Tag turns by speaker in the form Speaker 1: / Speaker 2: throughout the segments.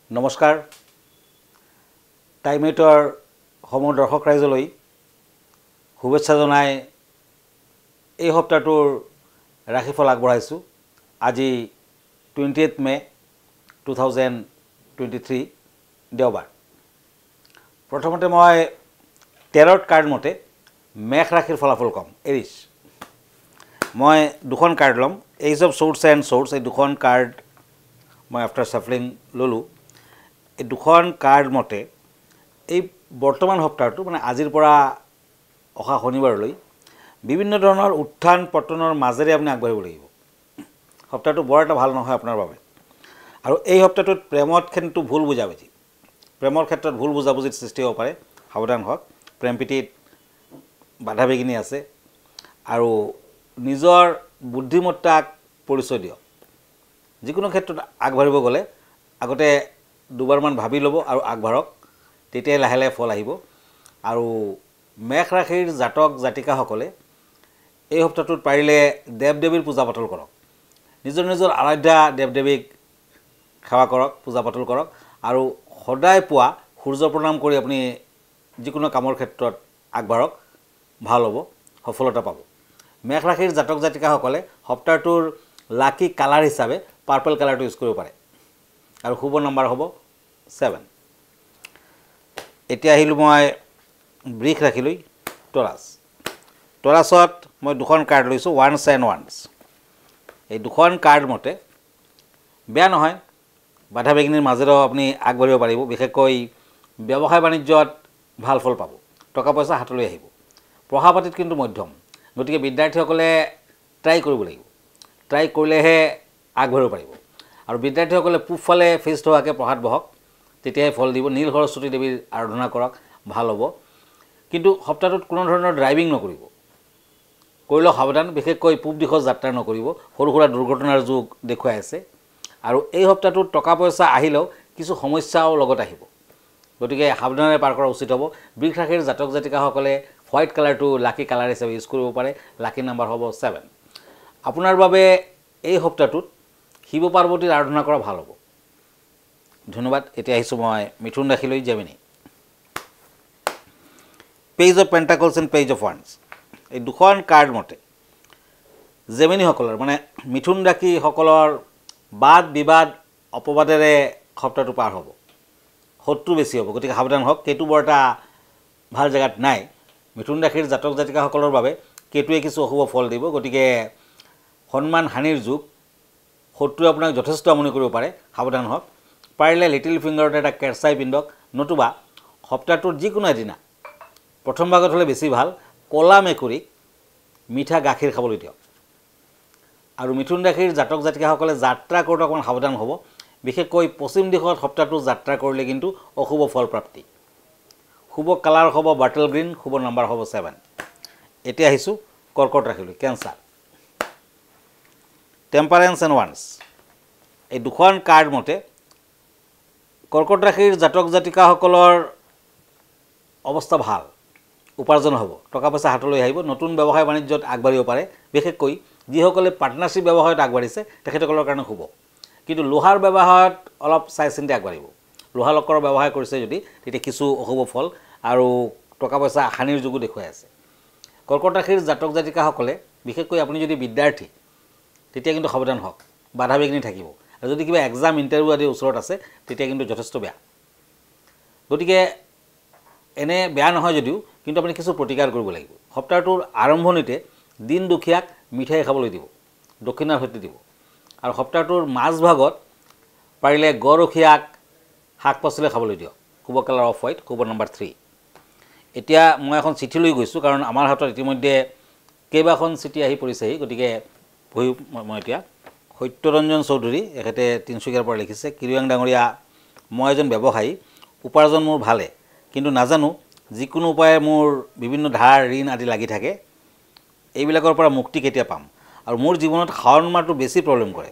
Speaker 1: নমস্কাৰ টাইমেটৰ সমূহ দৰ্শক ৰাইজলৈ শুভেচ্ছা জনাই এই সপ্তাহটোৰ ৰাশিফল আগবঢ়াইছোঁ আজি 28 মে 2023 দেওবাৰ প্ৰথমতে মই টেৰট কাৰ্ড মতে মেষ ৰাশিৰ ফলাফল কম এৰিছ মই দুখন কাৰ্ড ল'ম ace of swords and swords এই দুখন কাৰ্ড মই আফটাৰ সাফলিং ললোঁ এই দুখন কাৰ্ড মতে এই বৰ্তমান সপ্তাহটো মানে আজিৰ পৰা অহা শনিবাৰলৈ বিভিন্ন ধৰণৰ উত্থান পতনৰ মাজেৰে আপুনি আগবাঢ়িব লাগিব সপ্তাহটো বৰ এটা ভাল নহয় আপোনাৰ বাবে আৰু এই সপ্তাহটোত প্ৰেমত কিন্তু ভুল বুজাবুজি প্ৰেমৰ ক্ষেত্ৰত ভুল বুজাবুজিৰ সৃষ্টি হ'ব পাৰে সাৱধান হওক প্ৰেম প্ৰীতিত বাধা বিঘিনি আছে আৰু নিজৰ বুদ্ধিমত্তাক পৰিচয় দিয়ক যিকোনো ক্ষেত্ৰত আগবাঢ়িব গ'লে আগতে দুবাৰমান ভাবি ল'ব আৰু আগবাঢ়ক তেতিয়াই লাহে লাহে ফল আহিব আৰু মেষ ৰাশিৰ জাতক জাতিকাসকলে এই সপ্তাহটোত পাৰিলে দেৱ দেৱীৰ পূজা পাতল কৰক নিজৰ নিজৰ আৰাধ্যা দেৱ দেৱীক সেৱা কৰক পূজা পাতল কৰক আৰু সদায় পুৱা সূৰ্য প্ৰণাম কৰি আপুনি যিকোনো কামৰ ক্ষেত্ৰত আগবাঢ়ক ভাল হ'ব সফলতা পাব মেষ ৰাশিৰ জাতক জাতিকাসকলে সপ্তাহটোৰ লাকি কালাৰ হিচাপে পাৰ্পল কালাৰটো ইউজ কৰিব পাৰে আৰু শুভ নম্বৰ হ'ব 7 এতিয়া আহিলোঁ মই বৃষ ৰাশিলৈ টৰাছত মই দুখন কাৰ্ড লৈছোঁ ওৱান্স এণ্ড ওৱান্স এই দুখন কাৰ্ড মতে বেয়া নহয় বাধা বিঘিনিৰ মাজেৰেও আপুনি আগবাঢ়িব পাৰিব বিশেষকৈ ব্যৱসায় বাণিজ্যত ভাল ফল পাব টকা পইচা হাতলৈ আহিব পঢ়া পাতিত কিন্তু মধ্যম গতিকে বিদ্যাৰ্থীসকলে ট্ৰাই কৰিব লাগিব ট্ৰাই কৰিলেহে আগবাঢ়িব পাৰিব আৰু বিদ্যাৰ্থীসকলে পূবফালে ফেচ হোৱাকৈ পঢ়াত বহক তেতিয়াই ফল দিব নীল সৰস্বতী দেৱীৰ আৰাধনা কৰক ভাল হ'ব কিন্তু সপ্তাহটোত কোনো ধৰণৰ ড্ৰাইভিং নকৰিব কৰিলেও সাৱধান বিশেষকৈ পূব দিশত যাত্ৰা নকৰিব সৰু সুৰা দুৰ্ঘটনাৰ যুগ দেখুৱাই আছে আৰু এই সপ্তাহটোত টকা পইচা আহিলেও কিছু সমস্যাও লগত আহিব গতিকে সাৱধানেৰে পাৰ কৰা উচিত হ'ব বৃষ ৰাশিৰ জাতক জাতিকাসকলে হোৱাইট কালাৰটো লাকি কালাৰ হিচাপে ইউজ কৰিব পাৰে লাকি নম্বৰ হ'ব 7 আপোনাৰ বাবে এই সপ্তাহটোত শিৱ পাৰ্বতীৰ আৰাধনা কৰা ভাল হ'ব ধন্যবাদ এতিয়া আহিছোঁ মই মিথুন ৰাশিলৈ Gemini page of pentacles and page of ওৱান্স এই দুখন কাৰ্ড মতে জেমিনিসকলৰ মানে মিথুন ৰাশিসকলৰ বাদ বিবাদ অপবাদেৰে সপ্তাহটো পাৰ হ'ব শত্ৰু বেছি হ'ব গতিকে সাৱধান হওক কেতু বৰ এটা ভাল জেগাত নাই মিথুন ৰাশিৰ জাতক জাতিকাসকলৰ বাবে কেতুৱে কিছু অশুভ ফল দিব গতিকে সন্মান হানিৰ যুগ শত্ৰুৱে আপোনাক যথেষ্ট আমনি কৰিব পাৰে সাৱধান হওক পাৰিলে লিটিল ফিংগাৰত এটা কেৰচাই পিন্ধক নতুবা সপ্তাহটোৰ যিকোনো এদিনা প্ৰথম ভাগত হ'লে বেছি ভাল ক'লা মেকুৰীক মিঠা গাখীৰ খাবলৈ দিয়ক আৰু মিথুন ৰাশিৰ জাতক জাতিকাসকলে যাত্ৰা কৰোঁতে অকণমান সাৱধান হ'ব বিশেষকৈ পশ্চিম দিশত সপ্তাহটো যাত্ৰা কৰিলে কিন্তু অশুভ ফল প্ৰাপ্তি শুভ কালাৰ হ'ব বাটল গ্ৰীণ শুভ নম্বৰ হ'ব 7 এতিয়া আহিছোঁ কৰ্কট ৰাশিলৈ কেঞ্চাৰ টেম্পাৰেন্স এণ্ড ওৱান্স এই দুখন কাৰ্ড মতে কৰ্কট ৰাশিৰ জাতক জাতিকাসকলৰ অৱস্থা ভাল উপাৰ্জন হ'ব টকা পইচা হাতলৈ আহিব নতুন ব্যৱসায় বাণিজ্যত আগবাঢ়িব পাৰে বিশেষকৈ যিসকলে পাৰ্টনাৰশ্বিপ ব্যৱসায়ত আগবাঢ়িছে তেখেতসকলৰ কাৰণে শুভ কিন্তু লোহাৰ ব্যৱসায়ত অলপ চাই চিন্তি আগবাঢ়িব লোহা লক্কৰৰ ব্যৱসায় কৰিছে যদি তেতিয়া কিছু অশুভ ফল আৰু টকা পইচা হানিৰ যুগো দেখুৱাই আছে কৰ্কট ৰাশিৰ জাতক জাতিকাসকলে বিশেষকৈ আপুনি যদি বিদ্যাৰ্থী তেতিয়া কিন্তু সাৱধান হওক বাধা বিঘিনি থাকিব আৰু যদি কিবা এক্সাম ইণ্টাৰভিউ আদি ওচৰত আছে তেতিয়া কিন্তু যথেষ্ট বেয়া গতিকে এনে বেয়া নহয় যদিও কিন্তু আপুনি কিছু প্ৰতিকাৰ কৰিব লাগিব সপ্তাহটোৰ আৰম্ভণিতে দিন দুখীয়াক মিঠাই খাবলৈ দিব দক্ষিণাৰ সৈতে দিব আৰু সপ্তাহটোৰ মাজভাগত পাৰিলে গড়ৰখীয়াক শাক পাচলি খাবলৈ দিয়ক শুভ কালাৰ অফ হোৱাইট শুভ নম্বৰ 3 এতিয়া মই এখন চিঠি লৈ গৈছোঁ কাৰণ আমাৰ হাতত ইতিমধ্যে কেইবাখন চিঠি আহি পৰিছেহি গতিকে পঢ়ি মই এতিয়া সত্যৰঞ্জন চৌধুৰী এখেতে তিনিচুকীয়াৰ পৰা লিখিছে কিৰিয়াং ডাঙৰীয়া মই এজন ব্যৱসায়ী উপাৰ্জন মোৰ ভালে কিন্তু নাজানো যিকোনো উপায়ে মোৰ বিভিন্ন ধাৰ ঋণ আদি লাগি থাকে এইবিলাকৰ পৰা মুক্তি কেতিয়া পাম আৰু মোৰ জীৱনত শাওণ মাহটো বেছি প্ৰব্লেম কৰে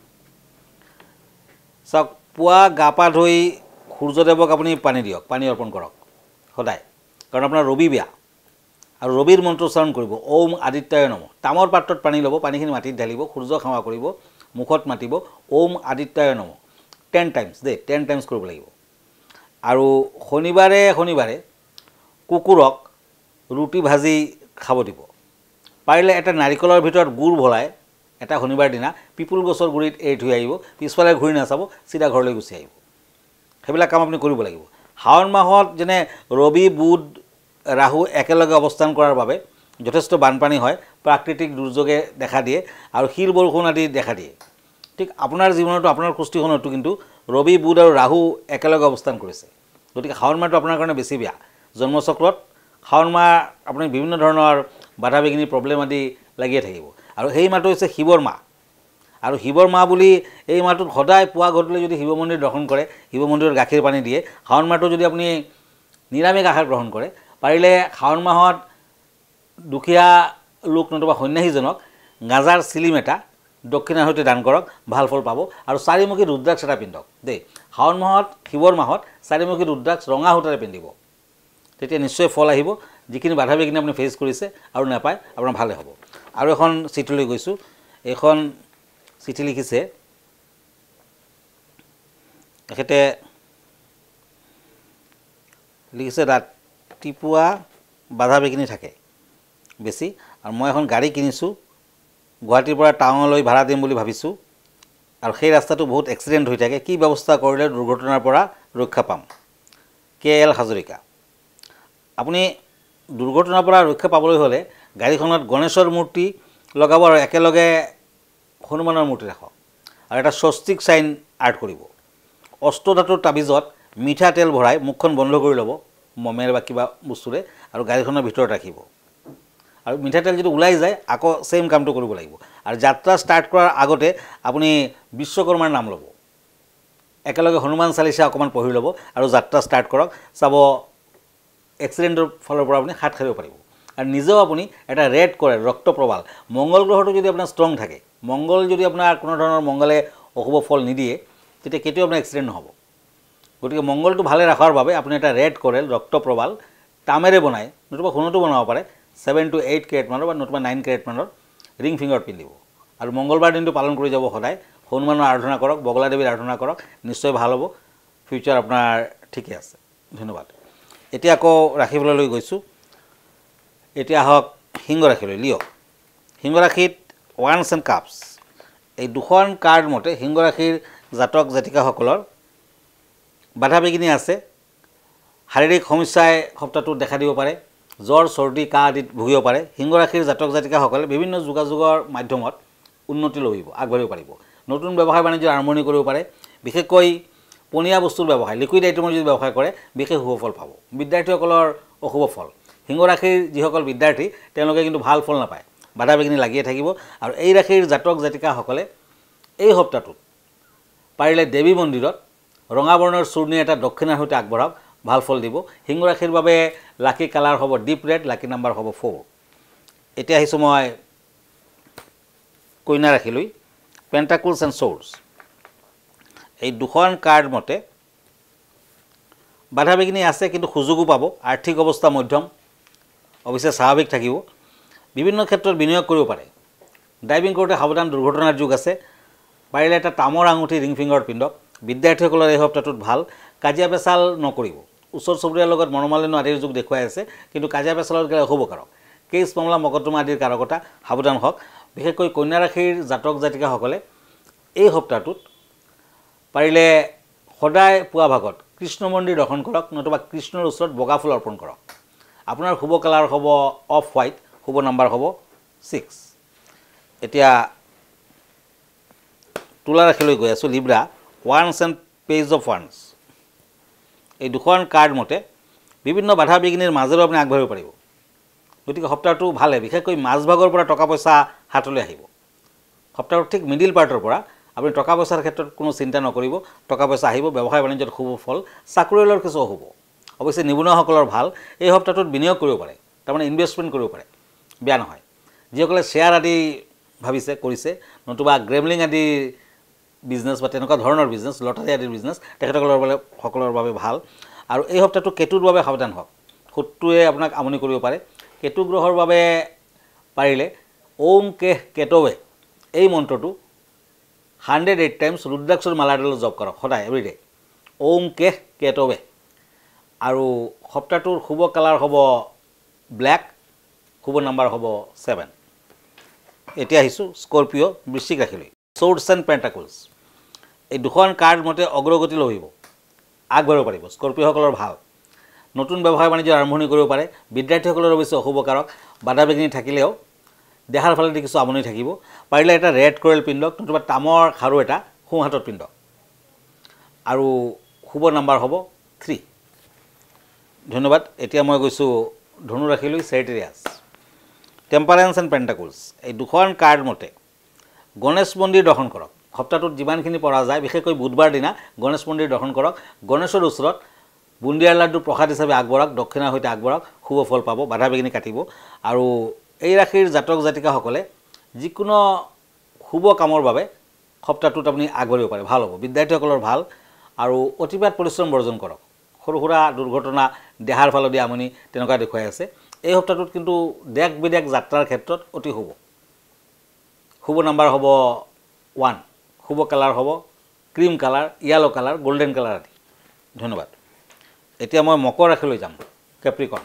Speaker 1: চাওক পুৱা গা পা ধুই সূৰ্যদেৱক আপুনি পানী দিয়ক পানী অৰ্পণ কৰক সদায় কাৰণ আপোনাৰ ৰবি বেয়া আৰু ৰবিৰ মন্ত্ৰ উচ্চাৰণ কৰিব ওম আদিত্যায় নমঃ তামৰ পাত্ৰত পানী ল'ব পানীখিনি মাটিত ঢালিব সূৰ্য সেৱা কৰিব মুখত মাতিব ওম আদিত্যায় নমঃ 10 টাইমছ দেই 10 টাইমছ কৰিব লাগিব আৰু শনিবাৰে কুকুৰক ৰুটি ভাজি খাব দিব পাৰিলে এটা নাৰিকলৰ ভিতৰত গুড় ভৰাই এটা শনিবাৰ দিনা পিপুল গছৰ গুৰিত এৰি থৈ আহিব পিছফালে ঘূৰি নাচাব চিধা ঘৰলৈ গুচি আহিব সেইবিলাক কাম আপুনি কৰিব লাগিব শাওণ মাহত যেনে ৰবি বুধ ৰাহু একেলগে অৱস্থান কৰাৰ বাবে যথেষ্ট বানপানী হয় প্ৰাকৃতিক দুৰ্যোগে দেখা দিয়ে আৰু শিল বৰষুণ আদি দেখা দিয়ে ঠিক আপোনাৰ জীৱনতো আপোনাৰ কুষ্টিখনতো কিন্তু ৰবি বুধ আৰু ৰাহু একেলগে অৱস্থান কৰিছে গতিকে শাওণ মাহটো আপোনাৰ কাৰণে বেছি বেয়া জন্মচক্ৰত শাওণ মাহ আপুনি বিভিন্ন ধৰণৰ বাধা বিঘিনি প্ৰব্লেম আদি লাগিয়ে থাকিব আৰু সেই মাহটো হৈছে শিৱৰ মাহ আৰু শিৱৰ মাহ বুলি এই মাহটোত সদায় পুৱা গধূলি যদি শিৱ মন্দিৰ দৰ্শন কৰে শিৱ মন্দিৰত গাখীৰ পানী দিয়ে শাওণ মাহটো যদি আপুনি নিৰামিষ আহাৰ গ্ৰহণ কৰে পাৰিলে শাওণ মাহত দুখীয়া লোক নতুবা সন্ন্যাসীজনক গাজাৰ চিলিম এটা দক্ষিণাৰ সৈতে দান কৰক ভাল ফল পাব আৰু চাৰিমুখী ৰুদ্ৰাক্ষ এটা পিন্ধক দেই শাওণ মাহত শিৱৰ মাহত চাৰিমুখী ৰুদ্ৰাক্ষ ৰঙা সূতাৰে পিন্ধিব তেতিয়া নিশ্চয় ফল আহিব যিখিনি বাধা বিঘিনি আপুনি ফেচ কৰিছে আৰু নাপায় আপোনাৰ ভালে হ'ব আৰু এখন চিঠি লৈ গৈছোঁ এইখন চিঠি লিখিছে তেখেতে লিখিছে ৰাতিপুৱা বাধা বিঘিনি থাকে বেছি আৰু মই এখন গাড়ী কিনিছোঁ গুৱাহাটীৰ পৰা টাউনলৈ ভাড়া দিম বুলি ভাবিছোঁ আৰু সেই ৰাস্তাটো বহুত এক্সিডেণ্ট হৈ থাকে কি ব্যৱস্থা কৰিলে দুৰ্ঘটনাৰ পৰা ৰক্ষা পাম KL হাজৰিকা আপুনি দুৰ্ঘটনাৰ পৰা ৰক্ষা পাবলৈ হ'লে গাড়ীখনত গণেশৰ মূৰ্তি লগাব আৰু একেলগে হনুমানৰ মূৰ্তি ৰাখক আৰু এটা স্বস্তিক চাইন আৰ্ট কৰিব অষ্টধাতুৰ তাবিজত মিঠাতেল ভৰাই মুখখন বন্ধ কৰি ল'ব মমেৰ বা কিবা বস্তুৰে আৰু গাড়ীখনৰ ভিতৰত ৰাখিব আৰু মিঠাতেল যদি ওলাই যায় আকৌ সেম কামটো কৰিব লাগিব আৰু যাত্ৰা ষ্টাৰ্ট কৰাৰ আগতে আপুনি বিশ্বকৰ্মাৰ নাম ল'ব একেলগে হনুমান চালিচা অকণমান পঢ়ি ল'ব আৰু যাত্ৰা ষ্টাৰ্ট কৰক চাব এক্সিডেণ্টৰ ফালৰ পৰা আপুনি হাত সাৰিব পাৰিব আৰু নিজেও আপুনি এটা ৰেড কৰে ৰক্ত প্ৰবাল মংগল গ্ৰহটো যদি আপোনাৰ ষ্ট্ৰং থাকে মংগল যদি আপোনাৰ কোনো ধৰণৰ মংগলে অশুভ ফল নিদিয়ে তেতিয়া কেতিয়াও আপোনাৰ এক্সিডেণ্ট নহ'ব গতিকে মংগলটো ভালে ৰাখাৰ বাবে আপুনি এটা ৰেড কৰে ৰক্ত প্ৰবাল তামেৰে বনাই নতুবা সোণতো বনাব পাৰে 7 to 8 কেৰেট মানৰ বা নতুবা 9 কেৰেট মানৰ ৰিং ফিংগাৰত পিন্ধিব আৰু মংগলবাৰ দিনটো পালন কৰি যাব সদায় হনুমানৰ আৰাধনা কৰক বগলা দেৱীৰ আৰাধনা কৰক নিশ্চয় ভাল হ'ব ফিউচাৰ আপোনাৰ ঠিকে আছে ধন্যবাদ এতিয়া আকৌ ৰাখিবলৈ লৈ গৈছোঁ এতিয়া আহক সিংহ ৰাখিলৈ লিঅ' সিংহ ৰাশিত ওৱান্স এণ্ড কাপছ এই দুখন কাৰ্ড মতে সিংহ ৰাশিৰ জাতক জাতিকাসকলৰ বাধা বিঘিনি আছে শাৰীৰিক সমস্যাই সপ্তাহটোত দেখা দিব পাৰে জ্বৰ চৰ্দি কাহ আদিত ভুগিব পাৰে সিংহ ৰাশিৰ জাতক জাতিকাসকলে বিভিন্ন যোগাযোগৰ মাধ্যমত উন্নতি লভিব আগবাঢ়িব পাৰিব নতুন ব্যৱসায় বাণিজ্য আৰম্ভণি কৰিব পাৰে বিশেষকৈ পনীয়া বস্তুৰ ব্যৱসায় লিকুইড আইটেমৰ যদি ব্যৱসায় কৰে বিশেষ শুভ ফল পাব বিদ্যাৰ্থীসকলৰ অশুভ ফল সিংহ ৰাশিৰ যিসকল বিদ্যাৰ্থী তেওঁলোকে কিন্তু ভাল ফল নাপায় বাধা বিঘিনি লাগিয়ে থাকিব আৰু এই ৰাশিৰ জাতক জাতিকাসকলে এই সপ্তাহটোত পাৰিলে দেৱী মন্দিৰত ৰঙা বৰ্ণৰ চূৰ্ণি এটা দক্ষিণাৰ সৈতে আগবঢ়াওক ভাল ফল দিব সিংহ ৰাশিৰ বাবে লাকি কালাৰ হ'ব ডিপ ৰেড লাকি নাম্বাৰ হ'ব 4 এতিয়া আহিছোঁ মই কন্যা ৰাশিলৈ পেণ্টাকলছ এণ্ড ছৰ্ডছ এই দুখন কাৰ্ড মতে বাধা বিঘিনি আছে কিন্তু সুযোগো পাব আৰ্থিক অৱস্থা মধ্যম অৱশ্যে স্বাভাৱিক থাকিব বিভিন্ন ক্ষেত্ৰত বিনিয়োগ কৰিব পাৰে ড্ৰাইভিং কৰোঁতে সাৱধান দুৰ্ঘটনাৰ যুগ আছে পাৰিলে এটা তামৰ আঙুঠি ৰিং ফিংগাৰত পিন্ধক বিদ্যাৰ্থীসকলৰ এই সপ্তাহটোত ভাল কাজিয়া পেচাল নকৰিব ওচৰ চুবুৰীয়াৰ লগত মনোমালিন্য আদিৰ যুগ দেখুৱাই আছে কিন্তু কাজিয়া পেচালত গ'লে অশুভ কাৰক কেছ মামলা মকদ্দমা আদিৰ কাৰকতা সাৱধান হওক বিশেষকৈ কন্যা ৰাশিৰ জাতক জাতিকাসকলে এই সপ্তাহটোত পাৰিলে সদায় পুৱা ভাগত কৃষ্ণ মন্দিৰ দৰ্শন কৰক নতুবা কৃষ্ণৰ ওচৰত বগা ফুল অৰ্পণ কৰক আপোনাৰ শুভ কালাৰ হ'ব অফ হোৱাইট শুভ নাম্বাৰ হ'ব 6 এতিয়া তুলা ৰাশিলৈ গৈ আছোঁ Libra once and page of ওৱান্স এই দুখন কাৰ্ড মতে বিভিন্ন বাধা বিঘিনিৰ মাজেৰেও আপুনি আগবাঢ়িব পাৰিব গতিকে সপ্তাহটো ভালে বিশেষকৈ মাজভাগৰ পৰা টকা পইচা হাতলৈ আহিব সপ্তাহৰ ঠিক মিডিল পাৰ্টৰ পৰা আপুনি টকা পইচাৰ ক্ষেত্ৰত কোনো চিন্তা নকৰিব টকা পইচা আহিব ব্যৱসায় বাণিজ্যত শুভ ফল চাকৰিয়ালৰ কিছু অশুভ অৱশ্যে নিবনুৱাসকলৰ ভাল এই সপ্তাহটোত বিনিয়োগ কৰিব পাৰে তাৰমানে ইনভেষ্টমেণ্ট কৰিব পাৰে বেয়া নহয় যিসকলে শ্বেয়াৰ আদি ভাবিছে কৰিছে নতুবা গ্ৰেমলিং আদি বিজনেছ বা তেনেকুৱা ধৰণৰ বিজনেছ লটাৰী আদিৰ বিজনেছ তেখেতসকলৰ বাবে ভাল আৰু এই সপ্তাহটো কেতুৰ বাবে সাৱধান হওক শত্ৰুৱে আপোনাক আমনি কৰিব পাৰে কেতু গ্ৰহৰ বাবে পাৰিলে ওম কেহ কেতৱে এই মন্ত্ৰটো 108 টাইমছ ৰুদ্ৰাক্ষৰ মালাডাল জপ কৰক সদায় এভৰিডে ওম কেহ কেতবে আৰু সপ্তাহটোৰ শুভ কালাৰ হ'ব ব্ল্যাক শুভ নাম্বাৰ হ'ব 7 এতিয়া আহিছোঁ স্কৰপিঅ' বৃশ্চিক ৰাশিলৈ সৰ্ডছ এণ্ড পেণ্টাকলছ এই দুখন কাৰ্ড মতে অগ্ৰগতি লভিব আগবাঢ়িব পাৰিব স্কৰপিঅ'সকলৰ ভাল নতুন ব্যৱসায় বাণিজ্য আৰম্ভণি কৰিব পাৰে বিদ্যাৰ্থীসকলৰ অৱশ্যে অশুভ কাৰক বাধা বিঘিনি থাকিলেও দেহাৰ ফালেদি কিছু আমনি থাকিব পাৰিলে এটা ৰেড কৰেল পিন্ধক নতুবা তামৰ খাৰু এটা সোঁ হাতত পিন্ধক আৰু শুভ নাম্বাৰ হ'ব 3 ধন্যবাদ এতিয়া মই গৈছোঁ ধনু ৰাশিলৈ চেৰিটেৰিয়াছ টেম্পাৰেন্স এণ্ড পেণ্টাকলছ এই দুখন কাৰ্ড মতে গণেশ মন্দিৰ দৰ্শন কৰক সপ্তাহটোত যিমানখিনি পৰা যায় বিশেষকৈ বুধবাৰ দিনা গণেশ মন্দিৰ দৰ্শন কৰক গণেশৰ ওচৰত বুন্দিয়াৰ লাড্ডু প্ৰসাদ হিচাপে আগবঢ়াওক দক্ষিণাৰ সৈতে আগবঢ়াওক শুভ ফল পাব বাধা বিঘিনি কাটিব আৰু এই ৰাশিৰ জাতক জাতিকাসকলে যিকোনো শুভ কামৰ বাবে সপ্তাহটোত আপুনি আগবাঢ়িব পাৰে ভাল হ'ব বিদ্যাৰ্থীসকলৰ ভাল আৰু অতিপাত পৰিশ্ৰম বৰ্জন কৰক সৰু সুৰা দুৰ্ঘটনা দেহাৰ ফালেদি আমনি তেনেকুৱা দেখুৱাই আছে এই সপ্তাহটোত কিন্তু দেশ বিদেশ যাত্ৰাৰ ক্ষেত্ৰত অতি শুভ নাম্বাৰ হ'ব 1 শুভ কালাৰ হ'ব cream colour yellow colour golden colour আদি ধন্যবাদ এতিয়া মই মকৰ ৰাশিলৈ যাম কেপ্ৰিকন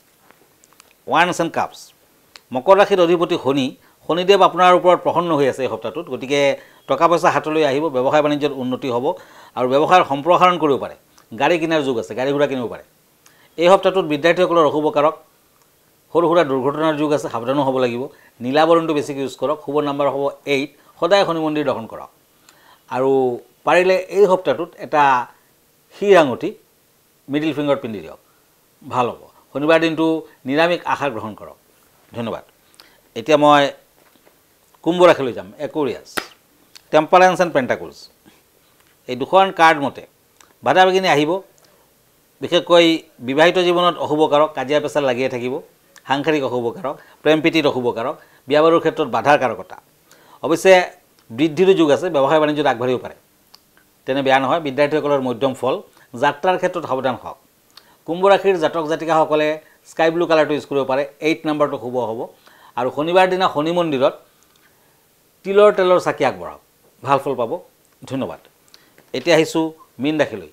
Speaker 1: ওৱান্স এণ্ড কাপছ মকৰ ৰাশিৰ অধিপতি শনিদেৱ আপোনাৰ ওপৰত প্ৰসন্ন হৈ আছে এই সপ্তাহটোত গতিকে টকা পইচা হাতলৈ আহিব ব্যৱসায় বাণিজ্যত উন্নতি হ'ব আৰু ব্যৱসায়ৰ সম্প্ৰসাৰণ কৰিব পাৰে গাড়ী কিনাৰ যুগ আছে গাড়ী ঘোঁৰা কিনিব পাৰে এই সপ্তাহটোত বিদ্যাৰ্থীসকলৰ অশুভ কাৰক সৰু সুৰা দুৰ্ঘটনাৰ যুগ আছে সাৱধানো হ'ব লাগিব নীলা বৰণটো বেছিকৈ ইউজ কৰক শুভ নাম্বাৰ হ'ব 8 সদায় শনি মন্দিৰ দৰ্শন কৰক আৰু পাৰিলে এই সপ্তাহটোত এটা শিৰ আঙুঠি মিডিল ফিংগাৰত পিন্ধি দিয়ক ভাল হ'ব শনিবাৰ দিনটো নিৰামিষ আহাৰ গ্ৰহণ কৰক ধন্যবাদ এতিয়া মই কুম্ভ ৰাশিলৈ যাম একুৰিয়াছ টেম্পাৰেন্স এণ্ড পেণ্টাকলছ এই দুখন কাৰ্ড মতে বাধা বিঘিনি আহিব বিশেষকৈ বিবাহিত জীৱনত অশুভ কাৰক কাজিয়া পেচাল লাগিয়ে থাকিব সাংসাৰিক অশুভ কাৰক প্ৰেম প্ৰীতিত অশুভ কাৰক বিয়া বাৰুৰ ক্ষেত্ৰত বাধাৰ কাৰকতা অৱশ্যে বৃদ্ধিৰো যুগ আছে ব্যৱসায় বাণিজ্যত আগবাঢ়িব পাৰে তেনে বেয়া নহয় বিদ্যাৰ্থীসকলৰ মধ্যম ফল যাত্ৰাৰ ক্ষেত্ৰত সাৱধান হওক কুম্ভ ৰাশিৰ জাতক জাতিকাসকলে স্কাই ব্লু কালাৰটো ইউজ কৰিব পাৰে 8 নাম্বাৰটো শুভ হ'ব আৰু শনিবাৰ দিনা শনি মন্দিৰত তিলৰ তেলৰ চাকি আগবঢ়াওক ভাল ফল পাব ধন্যবাদ এতিয়া আহিছোঁ মীন ৰাশিলৈ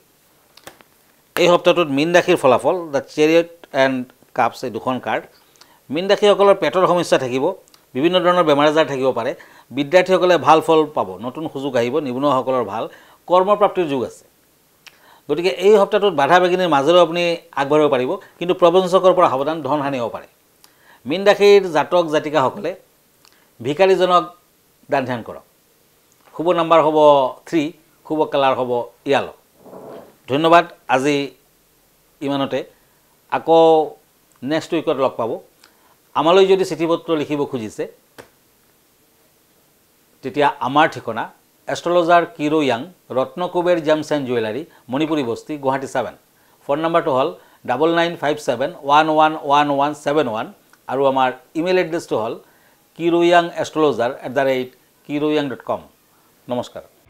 Speaker 1: এই সপ্তাহটোত মীন ৰাশিৰ ফলাফল দ্য চেৰিয়ট এণ্ড কাপছ এই দুখন কাৰ্ড মীন ৰাশিসকলৰ পেটৰ সমস্যা থাকিব বিভিন্ন ধৰণৰ বেমাৰ আজাৰ থাকিব পাৰে বিদ্যাৰ্থীসকলে ভাল ফল পাব নতুন সুযোগ আহিব নিবনুৱাসকলৰ ভাল কৰ্মপ্ৰাপ্তিৰ যুগ আছে গতিকে এই সপ্তাহটোত বাধা বিঘিনিৰ মাজেৰেও আপুনি আগবাঢ়িব পাৰিব কিন্তু প্ৰবঞ্চকৰ পৰা সাৱধান ধন হানি হ'ব পাৰে মীন ৰাশিৰ জাতক জাতিকাসকলে ভিকাৰীজনক দান ধ্যান কৰক শুভ নাম্বাৰ হ'ব 3 শুভ কালাৰ হ'ব য়েলো ধন্যবাদ আজি ইমানতে আকৌ নেক্সট উইকত লগ পাব আমালৈ যদি চিঠি পত্ৰ লিখিব খুজিছে তেতিয়া আমাৰ ঠিকনা এষ্ট্ৰলজাৰ কিৰো য়াং Ratnakuber gems and jewellery Manipuri Basti Guwahati 7 phone নাম্বাৰটো হ'ল 9957111171 আৰু আমাৰ ইমেইল এড্ৰেছটো হ'ল kiroyangastrologer@kiroyang.com নমস্কাৰ